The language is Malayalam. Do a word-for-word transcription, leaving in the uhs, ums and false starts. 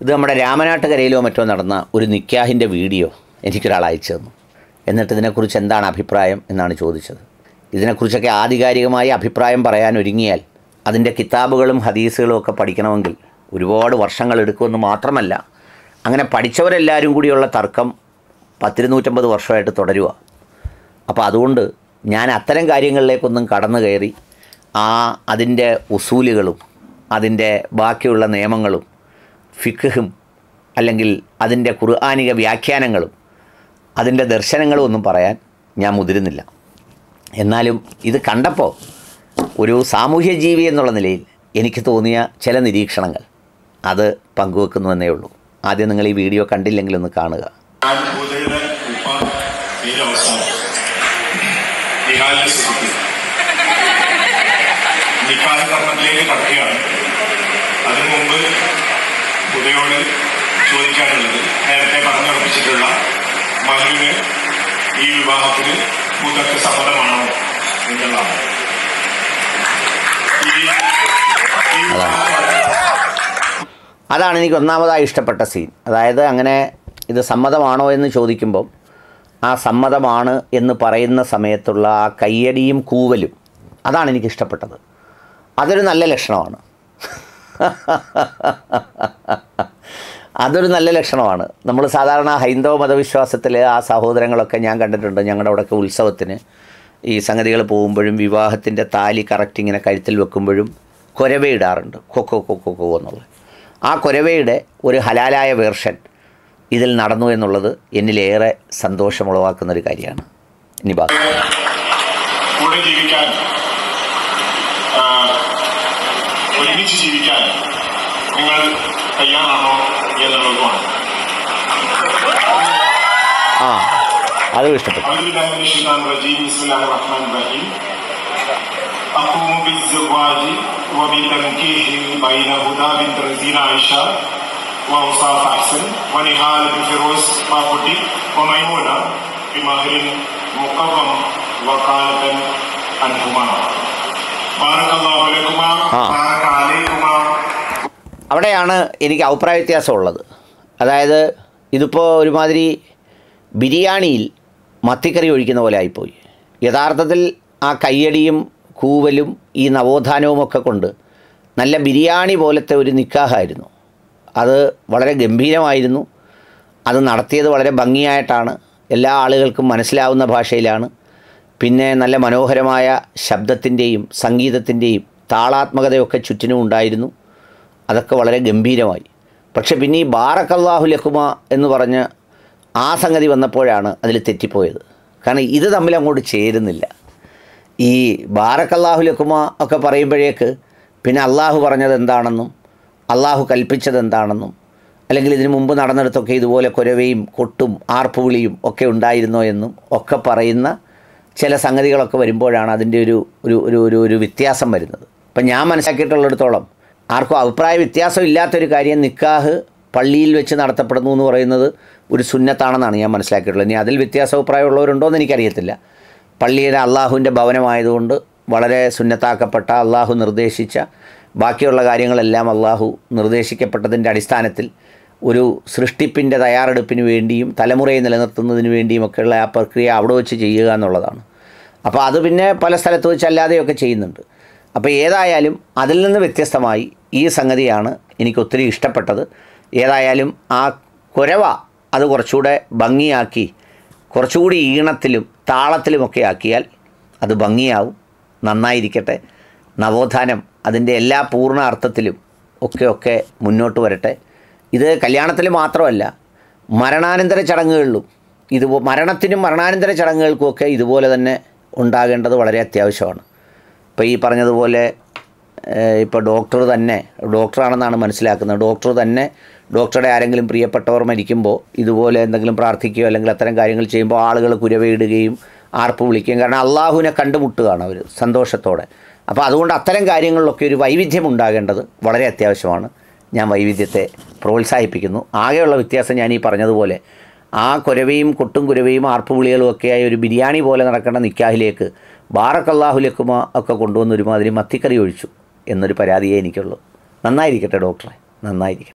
ഇത് നമ്മുടെ രാമനാട്ടുകരയിലോ മറ്റോ നടന്ന ഒരു നിക്കാഹിൻ്റെ വീഡിയോ എനിക്കൊരാൾ അയച്ചു തന്നു. എന്നിട്ട് ഇതിനെക്കുറിച്ച് എന്താണ് അഭിപ്രായം എന്നാണ് ചോദിച്ചത്. ഇതിനെക്കുറിച്ചൊക്കെ ആധികാരികമായി അഭിപ്രായം പറയാൻ ഒരുങ്ങിയാൽ അതിൻ്റെ കിതാബുകളും ഹദീസുകളും ഒക്കെ പഠിക്കണമെങ്കിൽ ഒരുപാട് വർഷങ്ങളെടുക്കുമെന്ന് മാത്രമല്ല, അങ്ങനെ പഠിച്ചവരെല്ലാവരും കൂടിയുള്ള തർക്കം പത്തിരുന്നൂറ്റമ്പത് വർഷമായിട്ട് തുടരുക. അപ്പോൾ അതുകൊണ്ട് ഞാൻ അത്തരം കാര്യങ്ങളിലേക്കൊന്നും കടന്നു കയറി ആ അതിൻ്റെ ഉസൂലുകളും അതിൻ്റെ ബാക്കിയുള്ള നിയമങ്ങളും ഫിഖ്ഹും അല്ലെങ്കിൽ അതിൻ്റെ ഖുർആനിക വ്യാഖ്യാനങ്ങളും അതിൻ്റെ ദർശനങ്ങളും ഒന്നും പറയാൻ ഞാൻ മുതിരുന്നില്ല. എന്നാലും ഇത് കണ്ടപ്പോൾ ഒരു സാമൂഹ്യ ജീവി എന്നുള്ള നിലയിൽ എനിക്ക് തോന്നിയ ചില നിരീക്ഷണങ്ങൾ അത് പങ്കുവെക്കുന്നുവെന്നേ ഉള്ളൂ. ആദ്യം നിങ്ങൾ ഈ വീഡിയോ കണ്ടില്ലെങ്കിൽ ഒന്ന് കാണുക. അതിനു മുമ്പ് ഉദയോട് ചോദിക്കാനുള്ളത്, നേരത്തെ പറഞ്ഞുറപ്പിച്ചിട്ടുള്ള മഹ്റിന് ഈ വിവാഹത്തിന് മുതക്ക് സമ്മതമാണോ എന്നുള്ളതാണ്. അതാണ് എനിക്ക് ഒന്നാമതായി ഇഷ്ടപ്പെട്ട സീൻ. അതായത് അങ്ങനെ ഇത് സമ്മതമാണോ എന്ന് ചോദിക്കുമ്പം ആ സമ്മതമാണ് എന്ന് പറയുന്ന സമയത്തുള്ള ആ കയ്യടിയും കൂവലും, അതാണ് എനിക്കിഷ്ടപ്പെട്ടത്. അതൊരു നല്ല ലക്ഷണമാണ്. അതൊരു നല്ല ലക്ഷണമാണ്. നമ്മൾ സാധാരണ ഹൈന്ദവ മതവിശ്വാസത്തിൽ ആ സഹോദരങ്ങളൊക്കെ ഞാൻ കണ്ടിട്ടുണ്ട്. ഞങ്ങളുടെ അവിടെയൊക്കെ ഉത്സവത്തിന് ഈ സംഗതികൾ പോകുമ്പോഴും വിവാഹത്തിൻ്റെ താലി കറക്റ്റ് ഇങ്ങനെ കഴുത്തിൽ വെക്കുമ്പോഴും കുരവയിടാറുണ്ട്. കൊക്കോ കൊക്കോ കൊക്കോ എന്നുള്ളത്. ആ കുരവയുടെ ഒരു ഹലാലായ വേർഷൻ ഇതിൽ നടന്നു എന്നുള്ളത് എന്നിലേറെ സന്തോഷമുളവാക്കുന്നൊരു കാര്യമാണ്. ഇനി ബാക്കി ഒരുമിച്ച് ജീവിക്കാൻ നിങ്ങൾ തയ്യാറാണോ എന്നുള്ളതുമാണ്. ആ അത് ഇഷ്ടപ്പെട്ടു. അവിടെയാണ് എനിക്ക് അഭിപ്രായ വ്യത്യാസമുള്ളത്. അതായത് ഇതിപ്പോൾ ഒരുമാതിരി ബിരിയാണിയിൽ മത്തിക്കറി ഒഴിക്കുന്ന പോലെ ആയിപ്പോയി. യഥാർത്ഥത്തിൽ ആ കയ്യടിയും കൂവലും ഈ നവോത്ഥാനവുമൊക്കെ കൊണ്ട് നല്ല ബിരിയാണി പോലത്തെ ഒരു നിക്കാഹായിരുന്നു. അത് വളരെ ഗംഭീരമായിരുന്നു. അത് നടത്തിയത് വളരെ ഭംഗിയായിട്ടാണ്, എല്ലാ ആളുകൾക്കും മനസ്സിലാവുന്ന ഭാഷയിലാണ്. പിന്നെ നല്ല മനോഹരമായ ശബ്ദത്തിൻ്റെയും സംഗീതത്തിൻ്റെയും താളാത്മകതയൊക്കെ ചുറ്റിനും ഉണ്ടായിരുന്നു. അതൊക്കെ വളരെ ഗംഭീരമായി. പക്ഷെ പിന്നെ ഈ ബാറക്കല്ലാഹു ലക്കുമ എന്ന് പറഞ്ഞ് ആ സംഗതി വന്നപ്പോഴാണ് അതിൽ തെറ്റിപ്പോയത്. കാരണം ഇത് തമ്മിൽ അങ്ങോട്ട് ചേരുന്നില്ല. ഈ ബാറക്കല്ലാഹു ലക്കുമ ഒക്കെ പറയുമ്പോഴേക്ക് പിന്നെ അള്ളാഹു പറഞ്ഞത് എന്താണെന്നും അള്ളാഹു കൽപ്പിച്ചത് എന്താണെന്നും, അല്ലെങ്കിൽ ഇതിനു മുമ്പ് നടന്നിടത്തൊക്കെ ഇതുപോലെ കുരവയും കൊട്ടും ആർപ്പുവിളിയും ഒക്കെ ഉണ്ടായിരുന്നോ എന്നും ഒക്കെ പറയുന്ന ചില സംഗതികളൊക്കെ വരുമ്പോഴാണ് അതിൻ്റെ ഒരു ഒരു ഒരു ഒരു ഒരു വ്യത്യാസം വരുന്നത്. അപ്പം ഞാൻ മനസ്സിലാക്കിയിട്ടുള്ളിടത്തോളം ആർക്കും അഭിപ്രായ വ്യത്യാസം ഇല്ലാത്തൊരു കാര്യം നിക്കാഹ് പള്ളിയിൽ വെച്ച് നടത്തപ്പെടുന്നു എന്ന് പറയുന്നത് ഒരു സുന്നത്താണെന്നാണ് ഞാൻ മനസ്സിലാക്കിയിട്ടുള്ളത്. ഇനി അതിൽ വ്യത്യാസ അഭിപ്രായമുള്ളവരുണ്ടോ എന്ന് എനിക്കറിയത്തില്ല. പള്ളിയുടെ അള്ളാഹുവിൻ്റെ ഭവനമായതുകൊണ്ട് വളരെ സുന്നത്താക്കപ്പെട്ട, അള്ളാഹു നിർദ്ദേശിച്ച ബാക്കിയുള്ള കാര്യങ്ങളെല്ലാം അള്ളാഹു നിർദ്ദേശിക്കപ്പെട്ടതിൻ്റെ അടിസ്ഥാനത്തിൽ ഒരു സൃഷ്ടിപ്പിൻ്റെ തയ്യാറെടുപ്പിന് വേണ്ടിയും തലമുറയെ നിലനിർത്തുന്നതിന് വേണ്ടിയുമൊക്കെയുള്ള ആ പ്രക്രിയ അവിടെ വെച്ച് ചെയ്യുക എന്നുള്ളതാണ്. അപ്പോൾ അത് പിന്നെ പല സ്ഥലത്ത് വെച്ച് അല്ലാതെയൊക്കെ ചെയ്യുന്നുണ്ട്. അപ്പോൾ ഏതായാലും അതിൽ നിന്ന് വ്യത്യസ്തമായി ഈ സംഗതിയാണ് എനിക്ക് ഒത്തിരി ഇഷ്ടപ്പെട്ടത്. ഏതായാലും ആ കുരവ അത് കുറച്ചുകൂടെ ഭംഗിയാക്കി കുറച്ചുകൂടി ഈണത്തിലും താളത്തിലുമൊക്കെ ആക്കിയാൽ അത് ഭംഗിയാവും. നന്നായിരിക്കട്ടെ. നവോത്ഥാനം അതിൻ്റെ എല്ലാ പൂർണ്ണ അർത്ഥത്തിലും ഒക്കെ ഒക്കെ മുന്നോട്ട് വരട്ടെ. ഇത് കല്യാണത്തിൽ മാത്രമല്ല, മരണാനന്തര ചടങ്ങുകളിലും ഇത് മരണത്തിനും മരണാനന്തര ചടങ്ങുകൾക്കുമൊക്കെ ഇതുപോലെ തന്നെ ഉണ്ടാകേണ്ടത് വളരെ അത്യാവശ്യമാണ്. ഇപ്പോൾ ഈ പറഞ്ഞതുപോലെ ഇപ്പോൾ ഡോക്ടർ തന്നെ ഡോക്ടറാണെന്നാണ് മനസ്സിലാക്കുന്നത്. ഡോക്ടർ തന്നെ ഡോക്ടറുടെ ആരെങ്കിലും പ്രിയപ്പെട്ടവർ മരിക്കുമ്പോൾ ഇതുപോലെ എന്തെങ്കിലും പ്രാർത്ഥിക്കുകയോ അല്ലെങ്കിൽ അത്തരം കാര്യങ്ങൾ ചെയ്യുമ്പോൾ ആളുകൾ കുരവയിടുകയും ആർപ്പ് വിളിക്കുകയും, കാരണം അള്ളാഹുവിനെ കണ്ടുമുട്ടുകയാണ് അവർ സന്തോഷത്തോടെ. അപ്പോൾ അതുകൊണ്ട് അത്തരം കാര്യങ്ങളിലൊക്കെ ഒരു വൈവിധ്യം ഉണ്ടാകേണ്ടത് വളരെ അത്യാവശ്യമാണ്. ഞാൻ വൈവിധ്യത്തെ പ്രോത്സാഹിപ്പിക്കുന്നു. ആകെയുള്ള വ്യത്യാസം ഞാൻ ഈ പറഞ്ഞതുപോലെ ആ കുരവയും കൊട്ടും കുരവയും ആർപ്പുവിളികളും ഒക്കെയായി ഒരു ബിരിയാണി പോലെ നടക്കേണ്ട നിക്കാഹിലേക്ക് ബാറക്കല്ലാഹു ലക്കുമ ഒക്കെ കൊണ്ടുവന്ന് ഒരുമാതിരി മത്തിക്കറി ഒഴിച്ചു എന്നൊരു പരാതിയേ എനിക്കുള്ളൂ. നന്നായിരിക്കട്ടെ ഡോക്ടറെ, നന്നായിരിക്കട്ടെ.